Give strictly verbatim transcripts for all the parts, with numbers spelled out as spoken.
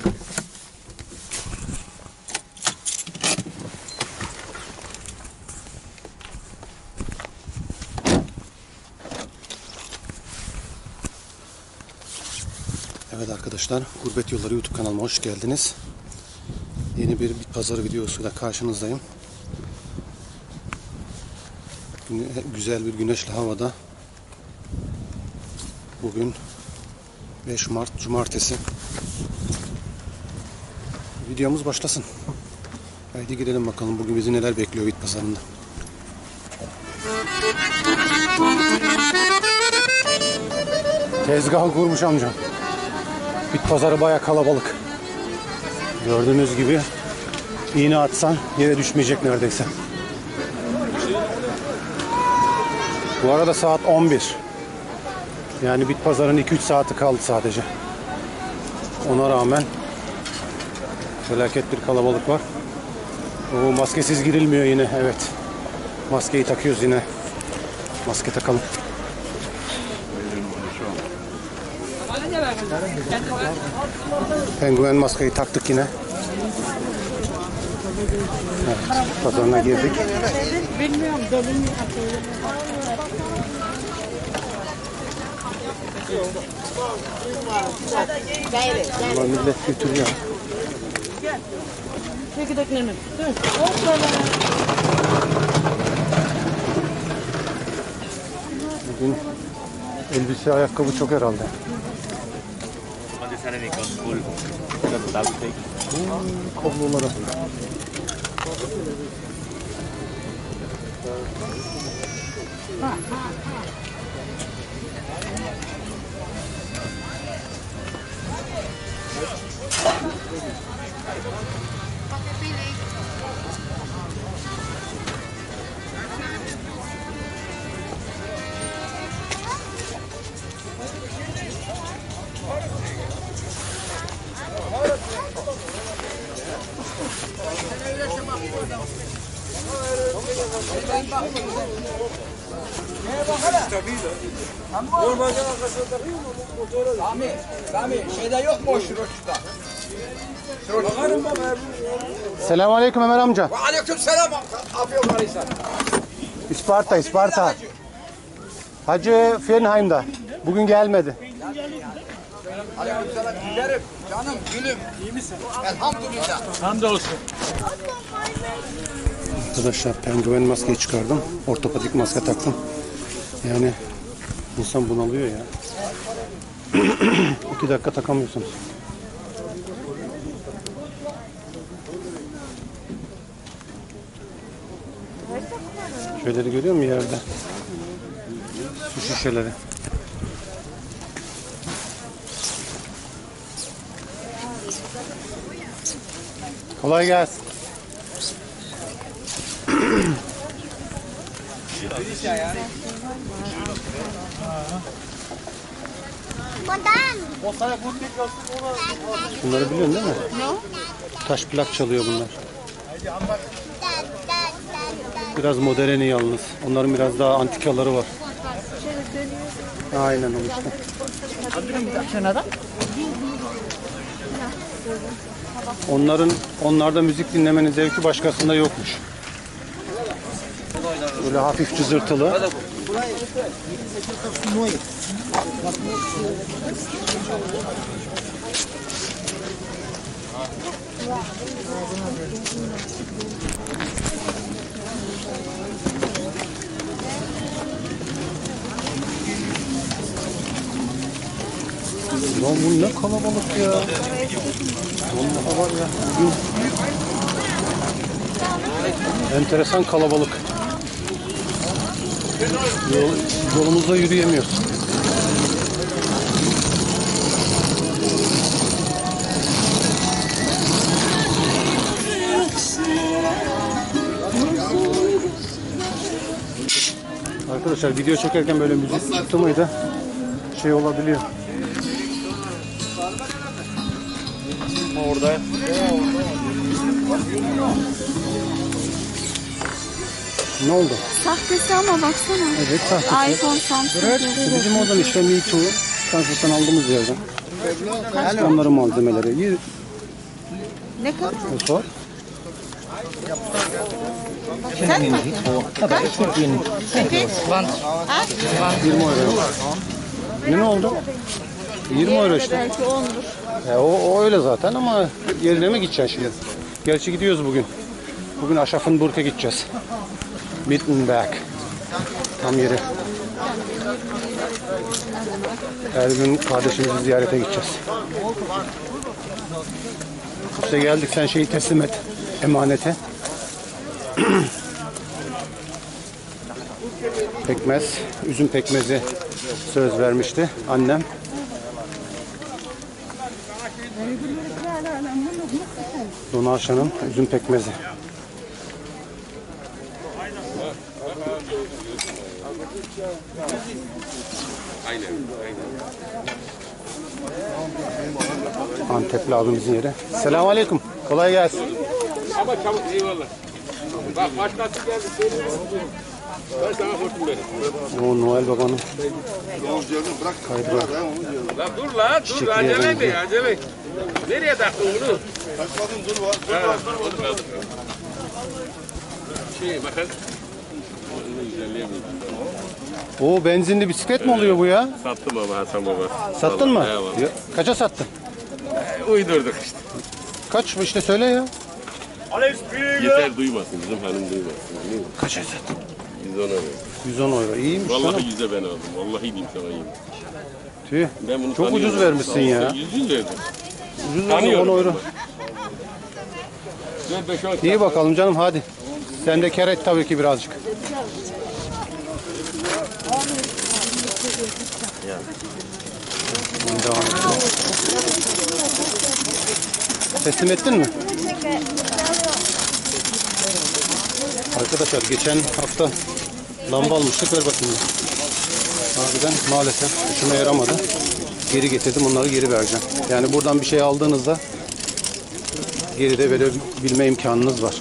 Evet arkadaşlar, Gurbet Yolları YouTube kanalıma hoş geldiniz. Yeni bir bit pazarı videosuyla karşınızdayım. Güzel bir güneşli havada. Bugün beş Mart Cumartesi. Videomuz başlasın. Haydi girelim bakalım bugün bizi neler bekliyor bit pazarında. Tezgahı kurmuş amcam. Bit pazarı baya kalabalık. Gördüğünüz gibi iğne atsan yere düşmeyecek neredeyse. Bu arada saat on bir. Yani bit pazarının iki üç saati kaldı sadece. Ona rağmen felaket bir kalabalık var. O maskesiz girilmiyor yine. Evet. Maskeyi takıyoruz yine. Maske takalım. Penguen maskeyi taktık yine. Evet, pazarına girdik. Ama millet götürüyor. Bugün elbise, ayakkabı çok herhalde. Kablolara. Rami, Rami, şeyde yok mu o şuruşta? Selamun aleyküm Ömer amca. Ve aleyküm selam. Afiyet olsun. İsparta, İsparta. Hacı Fernheim'da. Bugün gelmedi. Aleyküm selam. Giderim. Canım, gülüm. İyi misin? Elhamdülillah. Hamdolsun. Arkadaşlar penguen maskeyi çıkardım. Ortopedik maske taktım. Yani insan bunalıyor ya. İki dakika takamıyorsunuz. Şöyle görüyor musun yerde? Su şişeleri. Kolay gelsin. Bunları biliyorsun değil mi? No. Taş plak çalıyor bunlar. Biraz moderni yalnız. Onların biraz daha antikaları var. Aynen o işte. Onların onlarda müzik dinlemenin zevki başkasında yokmuş. Böyle hafif cızırtılı. Lan bu ne kalabalık ya. Vallahi var ya. Bugün enteresan kalabalık. Yol, yolumuzda yürüyemiyoruz. Arkadaşlar video çekerken böyle müzik tuttu muydu şey olabiliyor. Orada. Ne oldu? Sahtesi ama baksana. Evet sahtesi. iPhone, Samsung. Evet, bizim oradan işte Me Too. Fransız'dan aldığımız yerden. Onların malzemeleri. Ne kadar? E, sor. Sen mi? Peki. Ha? yirmi euro. Ne, ne oldu? yirmi euro işte. Belki ondur. E, o, o öyle zaten ama yerine mi gideceksin şimdi? Gerçi gidiyoruz bugün. Bugün Aschaffenburg'a gideceğiz. Mittenberg. Tam yeri. Her gün kardeşimizi ziyarete gideceğiz. İşte geldik, sen şeyi teslim et. Emanete. Pekmez, üzüm pekmezi söz vermişti annem. Donarşa'nın üzüm pekmezi. Antepli abimizin yeri. Selamun aleyküm. Kolay gelsin. Ama çabuk eyvallah. Bak başkası geldi. Ben sana hortum benim. O Noel Baba'nın kaydıra. La dur la dur Çiçekliğe acele mi benziyor. acele. Nereye taktın bunu? Kaçmadın dur var. Dur var dur var. Şey bakın. O benzinli bisiklet mi oluyor bu ya? Sattım ama Hasan baba. Sattın mı? Eyvallah. Ya, kaça sattın? Uydurduk işte. Kaç işte söyle ya. Yeter duymasın bizim hanım duymasın. Değil mi? Kaça sattın? yüz on euro. yüz on euro. İyiymiş Vallahi canım. yüze ben aldım. Vallahi diyeyim sana iyiyim. Tüh. Ben bunu Çok tanıyorum. ucuz vermişsin ya. Yüz yüz verdim. Ucuz verdim, Tanıyorum. on euro. Ver beş on. İyi bakalım canım, hadi. Sen de kar et tabii ki birazcık. Devam edelim. Teslim ettin mi? Arkadaşlar geçen hafta lamba almıştık, ver bakayım. Harbiden maalesef işime yaramadı. Geri getirdim, onları geri vereceğim. Yani buradan bir şey aldığınızda geri de verebilme imkanınız var.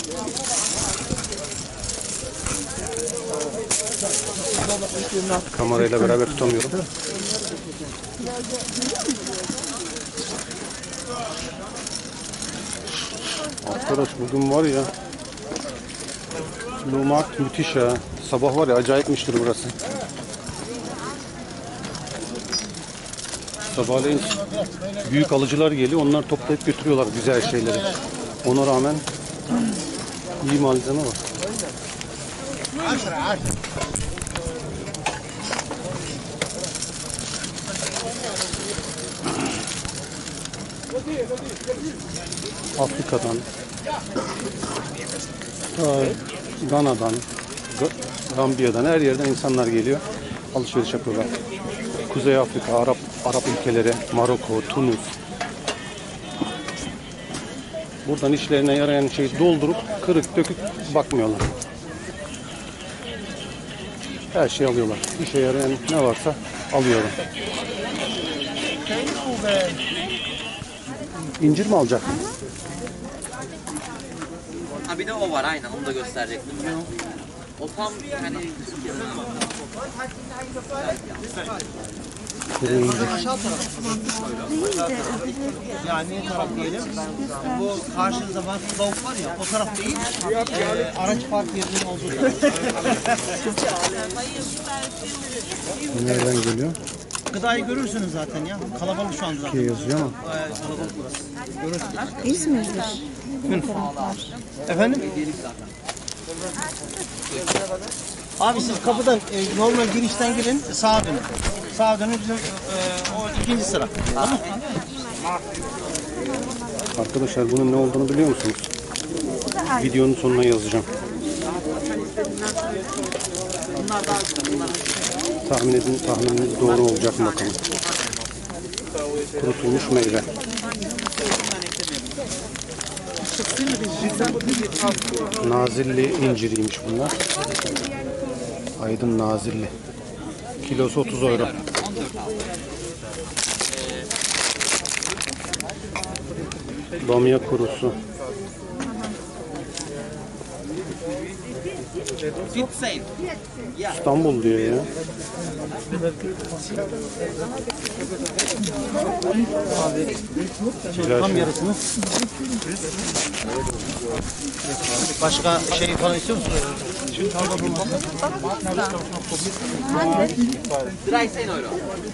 Kamerayla beraber tutamıyorum. Arkadaş bugün var ya, Lumarkt müthiş ya. Sabah var ya, acayipmiştir burası. Sabahleyin büyük alıcılar geliyor, onlar toplayıp götürüyorlar güzel şeyleri. Ona rağmen iyi malzeme var. Afrika'dan, Gana'dan, Gambiya'dan, her yerden insanlar geliyor, alışveriş yapıyorlar. Kuzey Afrika, Arap Arap ülkeleri, Maroko, Tunus. Buradan işlerine yarayan şeyi doldurup kırık dökük bakmıyorlar. Her şeyi alıyorlar. İşe yarayan ne varsa alıyorlar. İncir mi alacak? Ha bir de o var aynen onu da gösterecektim. O tam hani Kuru incir. Yani ne taraf diyelim? Bu karşınızda bak tavuk var ya, o taraf değil. E, araç park yerinin olduğu taraf. Nereden geliyor? Gıdayı görürsünüz zaten ya. Kalabalık şu anda zaten. Şey yazıyor ama. Ee, kalabalık burası. Görürsünüz. İzmir'dir. Efendim? Abi siz kapıdan e, normal girişten girin, sağa dönün. Sağa dönün bizim e, o ikinci sıra. Tamam. Arkadaşlar bunun ne olduğunu biliyor musunuz? Videonun sonuna yazacağım. Tahmin edin, tahmininiz doğru olacak mı bakalım. Kurutulmuş meyve. Nazilli inciriymiş bunlar. Aydın Nazilli. Kilosu otuz euro. Bamya kurusu. İstanbul diyor ya. Güzel Tam şey. yarısını. Başka şey falan istiyor musun? dreizehn euro.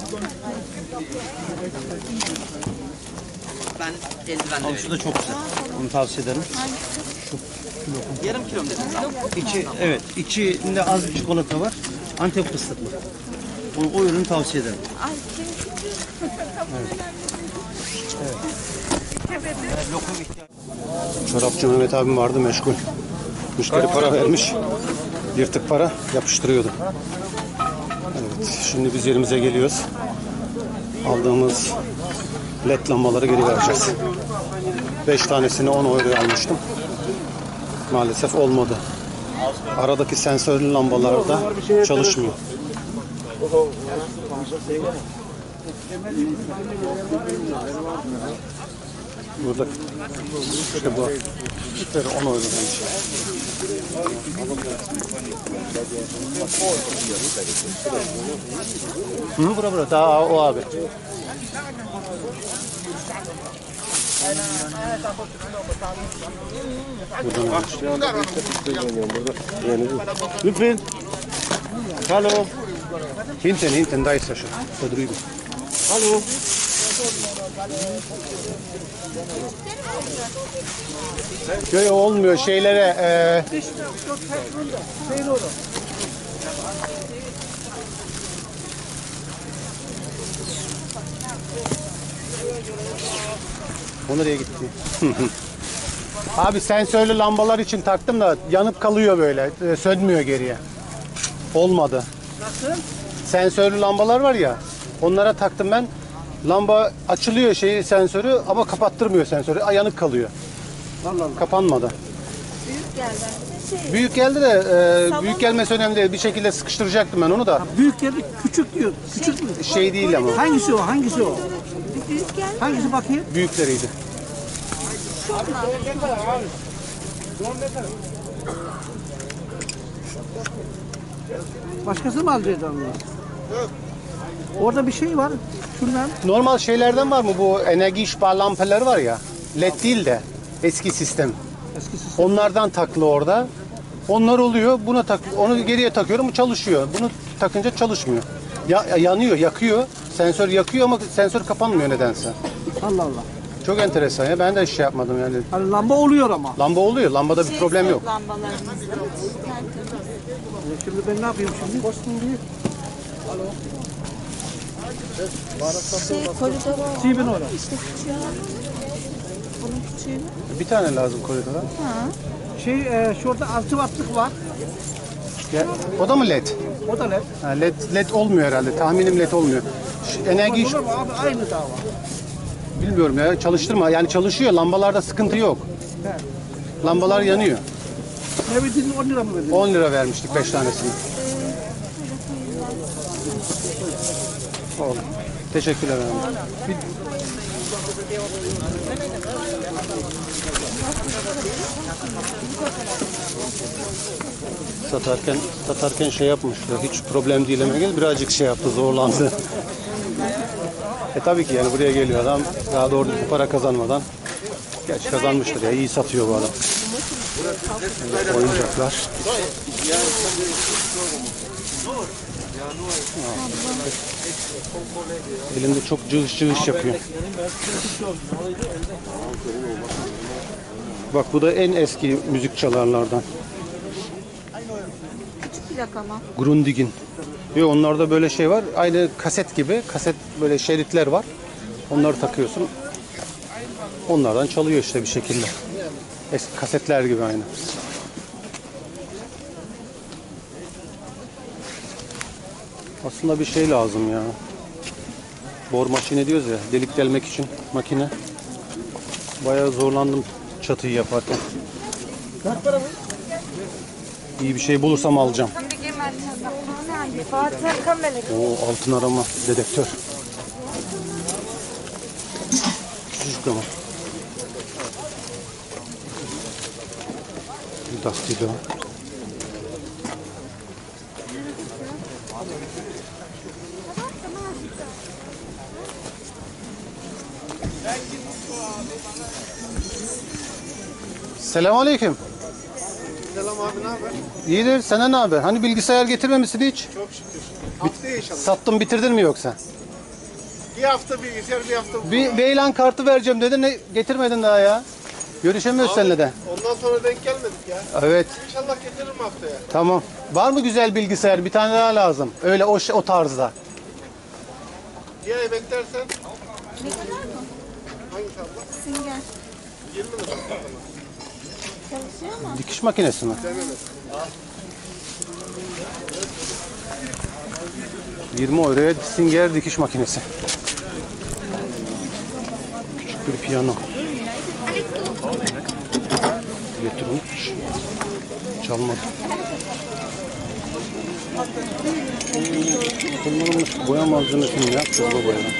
Ben eldiven de Abi şu vereyim. da çok güzel. Onu tavsiye ederim. Yarım kilo mu dedin sen? İçi, evet, içinde az bir çikolata var. Antep fıstıklı. O, o ürünü tavsiye ederim. Çorapçı Mehmet abim vardı meşgul. Müşteri para vermiş. Yırtık para yapıştırıyordu. Evet, şimdi biz yerimize geliyoruz. Aldığımız led lambaları geri vereceğiz. beş tanesini on euroya almıştım. Maalesef olmadı. Aradaki sensörlü lambalar da çalışmıyor. Burada işte bu ipleri on euro demiş. Hı, bura bura. Daha o abi. Lütfen. Hallo. Hinten, hinten, da ist er schon. Da drüben. Hallo. Yo, yo, olmuyor şeylere. E, o nereye gitti? Abi sensörlü lambalar için taktım da yanıp kalıyor böyle. e, Sönmüyor geriye. Olmadı. Nasıl? Sensörlü lambalar var ya. Onlara taktım ben. Lamba açılıyor şeyi sensörü ama kapattırmıyor sensörü. Ay, yanık kalıyor. Allah Allah. Kapanmadı. Büyük geldi. Şey, Büyük geldi de e, büyük gelmesi önemli değil. Bir şekilde sıkıştıracaktım ben onu da. Büyük geldi, küçük diyor. Küçük mü? Şey değil ama. Hangisi o? Hangisi o? büyük geldi. Hangisi bakayım? Büyükleriydi. Başkası mı alacaktı onu? Orada bir şey var. Şundan. Normal şeylerden var mı bu enerji spar lampeler var ya. Led değil de eski sistem. Eski sistem. Onlardan takılı orada. Onlar oluyor. Buna tak onu geriye takıyorum. Bu çalışıyor. Bunu takınca çalışmıyor. Ya, yanıyor, yakıyor. Sensör yakıyor ama sensör kapanmıyor nedense. Allah Allah. Çok enteresan ya. Ben de şey yapmadım yani. Hani lamba oluyor ama. Lamba oluyor. Lambada bir problem yok. Lambalarımızda. Şimdi ben ne yapayım şimdi? Şey, koridor var. Sieben euro. İşte küçüğü. Bunun küçüğü. Bir tane lazım koridora. Ha. Şey e, şurada altı wattlık var. Ya, o da mı led? O da ne? Ha, led? led olmuyor herhalde. Tahminim led olmuyor. Şu enerji Olur mu abi? Aynı dava. bilmiyorum ya. Çalıştırma. Yani çalışıyor. Lambalarda sıkıntı yok. He. Lambalar yanıyor. Ne verdin? on lira mı verdin? on lira vermiştik beş tanesini. Oldu. Teşekkürler abi. Bir... Satarken satarken şey yapmıştı. Hiç problem değil ama gel birazcık şey yaptı, zorlandı. E tabii ki yani buraya geliyor adam daha doğru düzgün para kazanmadan. Gerçi kazanmıştır ya, iyi satıyor bu adam. Evet, oyuncaklar. Elimde çok cığış cığış yapıyor. Bak bu da en eski müzik çalarlardan. Küçük plaka mı? Grundig'in. Ve onlarda böyle şey var. Aynı kaset gibi. Kaset böyle şeritler var. Onları takıyorsun. Onlardan çalıyor işte bir şekilde. Eski kasetler gibi aynı. Aslında bir şey lazım ya. Bor maşine diyoruz ya. Delik delmek için makine. Bayağı zorlandım çatıyı yaparken. İyi bir şey bulursam alacağım. O altın arama dedektör. Küçücük ama. Dusty Dog. Selamünaleyküm. Selam abi, ne haber? İyidir. Sana ne haber? Hani bilgisayar getirmemişsin hiç? Çok şükür. Haftaya inşallah. Sattın bitirdin mi yoksa? Bir hafta bilgisayar, bir hafta... Bir Beylan kartı vereceğim dedin. Ne getirmedin daha ya? Görüşemiyoruz seninle de. Ondan sonra denk gelmedik ya. Evet. İnşallah getiririm haftaya. Tamam. Var mı güzel bilgisayar? Bir tane daha lazım. Öyle o o tarzda. Bir ay beklersen Ne kadar mı? hangisi abla? Sünger. yirmi lira. Çalışıyor mu? Dikiş makinesi mi? yirmi euroya Singer dikiş makinesi. Küçük bir piyano. Elektronik. Çalmadı. Kullanılmış boya malzemesini yapacağız bu boyadan.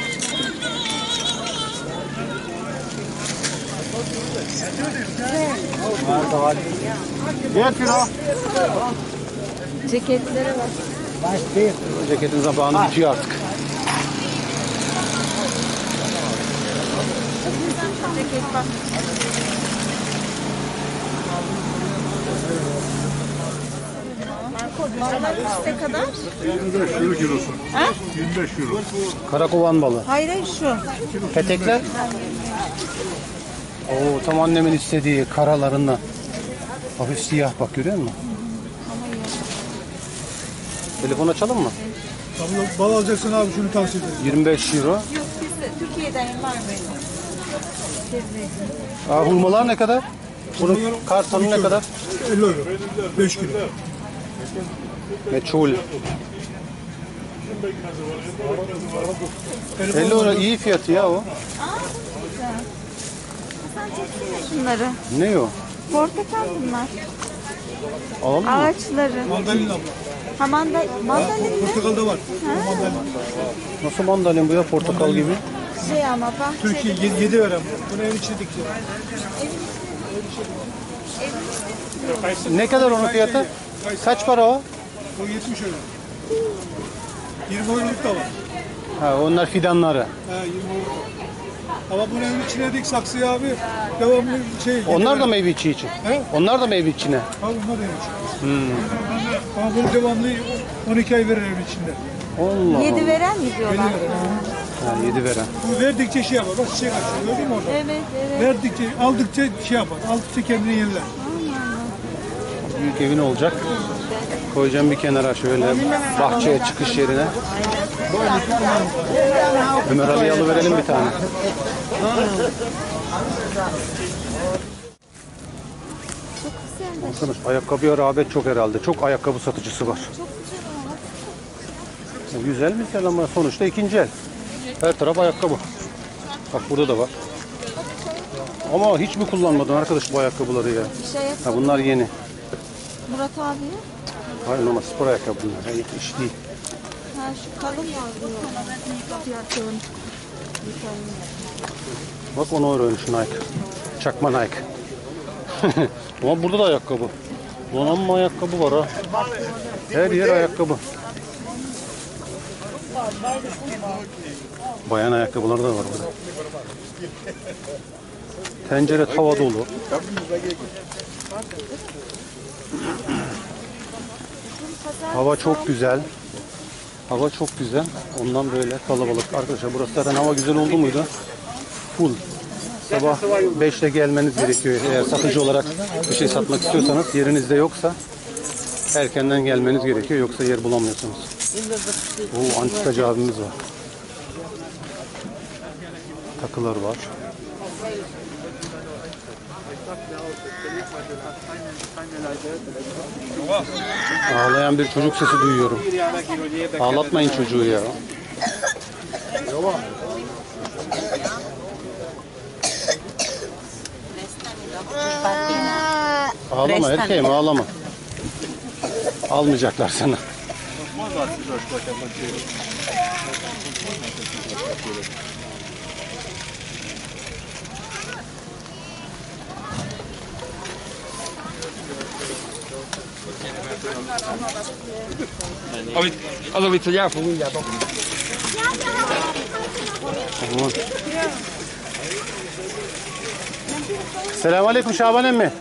Bir kilo. Ceketlere bak. Ceketin zamanı bitiyor artık. Ceket bak. Balıklar ne kadar? yirmi beş euro kilosu. Ha? yirmi beş euro. Karakovan balığı. Hayır hayır şu. Petekler. Oo, tam annemin istediği karalarından. Hafif siyah bak, görüyor musun? Telefon açalım mı? Bal alacaksın abi, şunu tavsiye ederim. yirmi beş euro. Yok bizde Türkiye'den var benim. Aa, hurmalar ne kadar? Bunun kartonu ne kadar? elli euro. beş kilo. Meçhul. elli euro iyi fiyatı ya o. Şunları. Ne o? Portakal bunlar. Alalım mı? Ağaçları. Mandalina abla. Ha manda, mandalina Portakal da var. Mandalina. Nasıl mandalin bu ya, portakal gibi? şey ama bahçede. Türkiye yedi veren bu. Bunu evin içine dikeceğim. Ne kadar onun fiyatı? Kaç para o? O yetmiş euro. yirmi euroluk da var. Ha, onlar fidanları. Ha, yirmi euro. Ama bunu evin içine dik saksıya abi. Devamlı şey. Onlar da meyve içi için. He? Onlar da meyve içine. Abi onlar da evin içine. Ama bunu devamlı on iki ay verir evin içinde. Allah Yedi Allah. veren mi diyorlar? Ha, yedi veren. Bu verdikçe şey yapar. Bak çiçek açıyor. Gördün mü orada? Evet evet. Verdikçe, aldıkça şey yapar. Aldıkça kendini yeniler. Büyük evin olacak. Koyacağım bir kenara şöyle bahçeye çıkış yerine. Ömer Ali'ye alıverelim bir tane. Çok güzel. Arkadaş, ayakkabıya rağbet çok herhalde. Çok ayakkabı satıcısı var. Ya güzel mi güzel ama sonuçta ikinci el. Her taraf ayakkabı. Bak burada da var. Ama hiç mi kullanmadın arkadaş bu ayakkabıları ya? Bir şey yap. Ha, bunlar yeni. Murat abiye. Hayır, normal spor ayakkabı bunlar. Yani iş değil. Ha şu kalın yazıyor. Fiyatın. Bak on euroymuş Nike. Çakma Nike. Ama burada da ayakkabı. Donanma ayakkabı var ha. Her yer ayakkabı. Bayan ayakkabıları da var burada. Tencere tava dolu. Hava çok güzel. Hava çok güzel. Ondan böyle kalabalık. Arkadaşlar burası zaten hava güzel oldu muydu? Full. Sabah beşte gelmeniz gerekiyor. Eğer satıcı olarak bir şey satmak istiyorsanız, yerinizde yoksa erkenden gelmeniz gerekiyor. Yoksa yer bulamıyorsunuz. Oo, antikacı abimiz var. Takılar var. Ağlayan bir çocuk sesi duyuyorum. Ağlatmayın çocuğu ya. Ağlama erkeğim, ağlama. Almayacaklar sana. Allora vi tagliamo, Tamam. Selamünaleyküm Şaban emmi.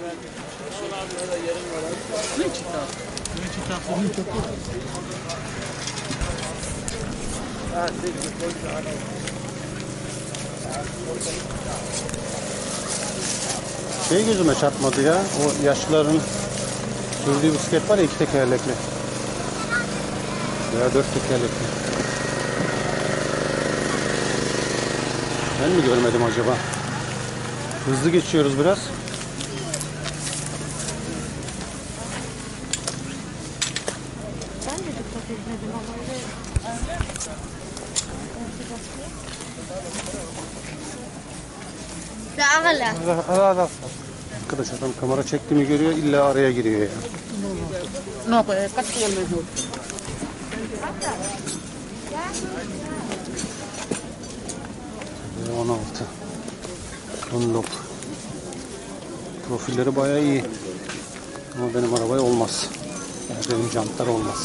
Şey gözüme çarpmadı ya. O yaşlıların sürdüğü bisiklet var ya, iki tekerlekli. Veya dört tekerlekli. Ben mi görmedim acaba? Hızlı geçiyoruz biraz. Ben de dikkat etmedim ama öyle. Arkadaş adam kamera çektiğimi görüyor, illa araya giriyor ya. on altı. Dunlop. Profilleri bayağı iyi. Ama benim arabaya olmaz. Yani benim jantlar olmaz.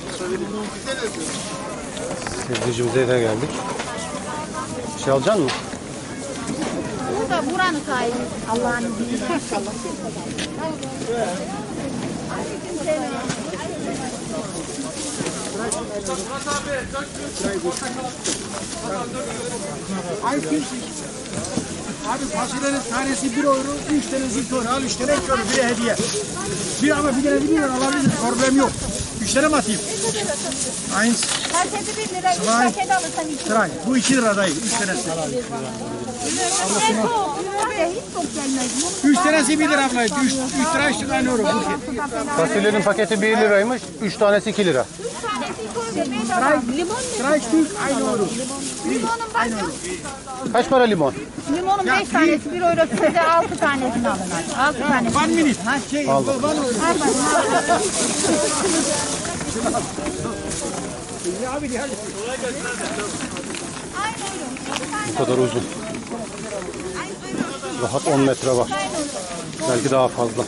Sevgicimize de geldik. Bir şey alacaksın mı? Bu da buranın sahibi. Allah'ın izniyle inşallah. Abi fasulyenin tanesi bir euro, üç tane zilton al, üç tane kör, biri hediye. Bir ama bir tane bir lira alabilir, problem yok. Üç tane mi atayım? Aynı. Paketi bir lira, üç Sıray. paket alırsan iki. Sıray. Bu iki lira dayı, üç tanesi. Hiç çok gelmez. Üç tanesi bir lira ablaydı, üç, üç lira işte aynı euro. Fasulyenin paketi bir liraymış, üç tanesi iki lira. Sıray, sıray Türk aynı euro. Limonun başka. Kaç para limon? Limonun beş tanesi bir euro, size altı tanesini alın. Altı tanesi. One minute. Ha şey, Aldım. one euro. Abi hadi. Bu kadar uzun. Rahat on metre var. Belki daha fazla.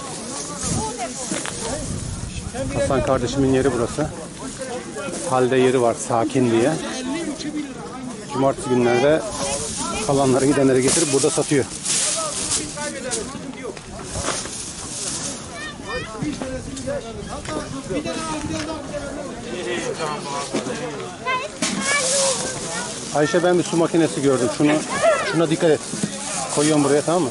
Hasan kardeşimin yeri burası. Halde yeri var, sakin diye. Cumartesi günlerde kalanları gidenleri getirip burada satıyor. Ayşe, ben bir su makinesi gördüm. Şunu, şuna dikkat et. Koyuyorum buraya, tamam mı?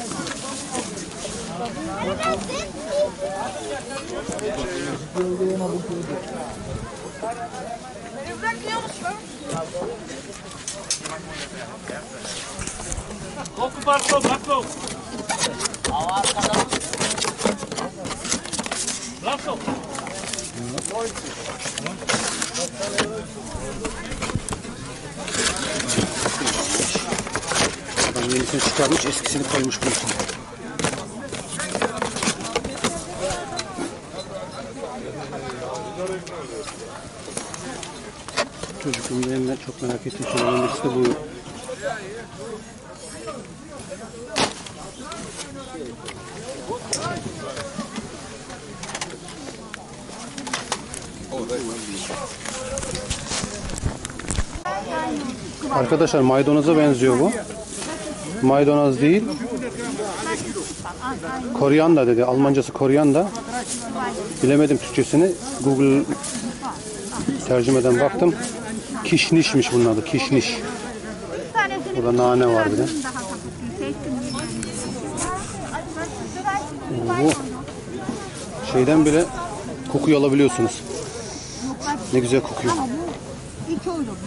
Adam yenisini çıkarmış, eskisini koymuş bunun için. Çocukluğumda en çok merak ettiğim şeylerden birisi de bu. Arkadaşlar maydanoza benziyor bu. Maydanoz değil. Koriyanda dedi. Almancası koriyanda. Bilemedim Türkçesini. Google tercümeden baktım. Kişnişmiş bunun adı. Kişniş. Burada nane var bir de. Bu şeyden bile kokuyu alabiliyorsunuz. Ne güzel kokuyor. İki euro bunun.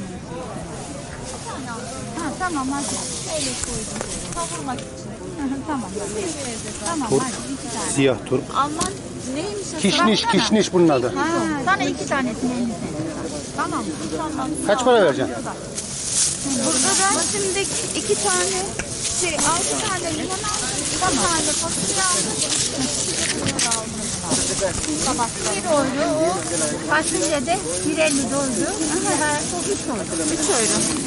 Ha, tamam hadi. Öyle koydum. Kavurmak için. Tamam. Tamam Turp, hadi iki tane. siyah turp. Alman neymiş o? Kişniş, Bıraksana. kişniş bunun adı. Ha, sana iki tanesini elli sen. Tamam mı? Tamam. Kaç para vereceksin? Burada da şimdi iki tane şey, altı tane limon aldım. İki tane fasulye aldım. Sabah bir euro, o fasulye de bir elli doydu. Aha, üç euro. Üç euro.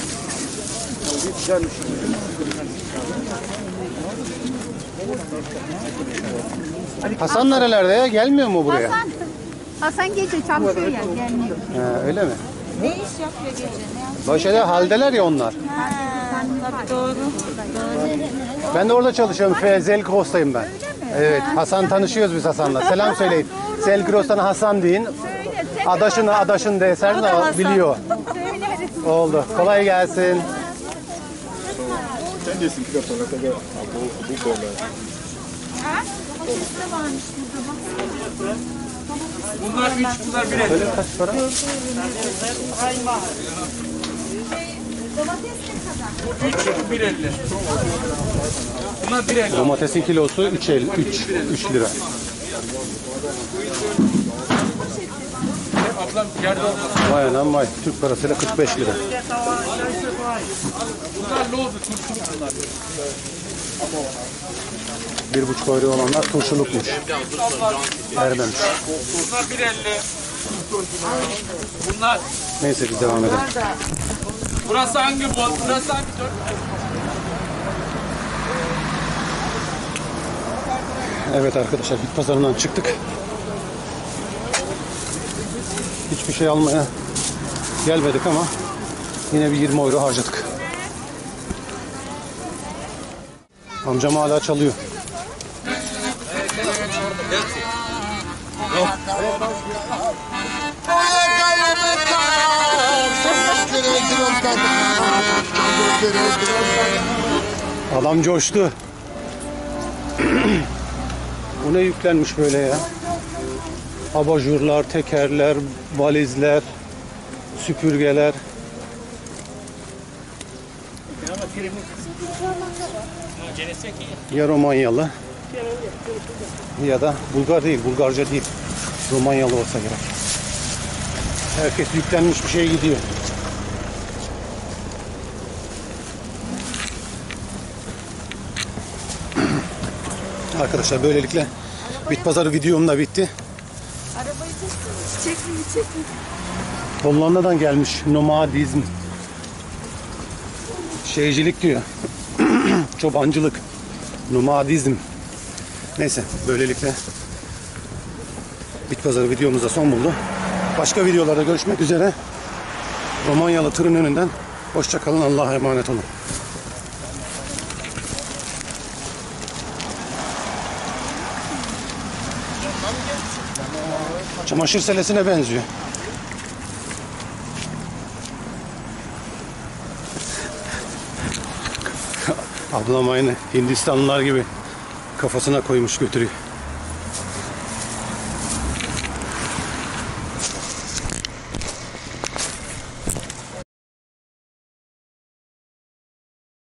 Hasan nerelerde ya? Gelmiyor mu buraya? Hasan, Hasan gece çalışıyor ya, gelmiyor. Ha, öyle mi? Ne iş yapıyor gece? Ne yapıyor? Böyle şeyler haldeler ya onlar. Ha, tabii doğru. Doğru. Ben de orada çalışıyorum. F- Zelgros'tayım ben. Evet. Hasan tanışıyoruz biz Hasan'la. Selam söyleyin. Zelgros'tan Hasan deyin. Adaşın adaşın de eser de biliyor. Oldu. Kolay gelsin. Sen desin ki de sonra kadar bu bu konuda. Bunlar üç, bunlar bir el. Böyle kaç para? Üç, bir elli. Bunlar bir elli. Domatesin kilosu üç lira. Ablam yerde olmaz. Vay anam vay. Türk parasıyla kırk beş lira. Bunlar loğudu, turşuluk bunlar. Bir buçuk euro olanlar turşulukmuş. Ermemiş. Bunlar bir elli. Bunlar. Neyse biz devam edelim. Burası hangi bol? Burası hangi dört? Evet arkadaşlar bit pazarından çıktık. Hiçbir şey almaya gelmedik ama yine bir yirmi euro harcadık. Amcam hala çalıyor. Adam coştu. Bu ne yüklenmiş böyle ya? Abajurlar, tekerler, valizler, süpürgeler. Ya Romanyalı ya da Bulgar değil, Bulgarca değil. Romanyalı olsa gerek. Herkes yüklenmiş bir şey gidiyor. Arkadaşlar böylelikle bit pazarı videom da bitti. Arabayı çekme, çekme. Hollanda'dan gelmiş nomadizm. Şeycilik diyor. Çobancılık. Nomadizm. Neyse böylelikle bit pazarı videomuzda son buldu. Başka videolarda görüşmek üzere. Romanyalı tırın önünden hoşça kalın. Allah'a emanet olun. Çamaşır selesine benziyor. Ablam aynı Hindistanlılar gibi kafasına koymuş götürüyor.